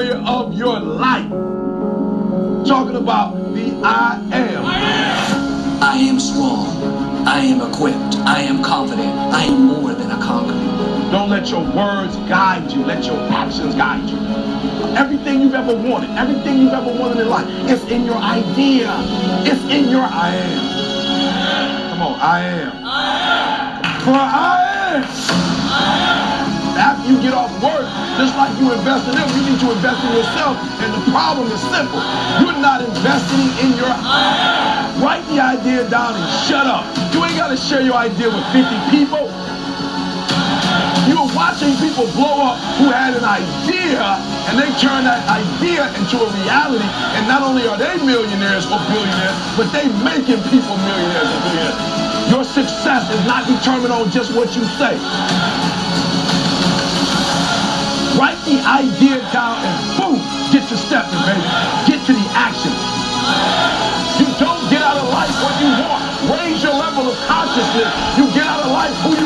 area of your life. Talking about the I am. I am strong. I am equipped. I am confident. I am more than a conqueror. Don't let your words guide you. Let your actions guide you. Everything you've ever wanted, everything you've ever wanted in life, it's in your idea. It's in your I am. Come on, I am. For I am. After you get off work, just like you invest in them, you need to invest in yourself. And the problem is simple. You're not investing in your I am. Write the idea down and shut up. You ain't got to share your idea with 50 people. You're watching people blow up who had an idea and they turn that idea into a reality. And not only are they millionaires or billionaires, but they making people millionaires and billionaires. Your success is not determined on just what you say. Write the idea down and boom, get to stepping, baby. Get to the action. You don't get out of life what you want. Raise your level of consciousness. You get out of life who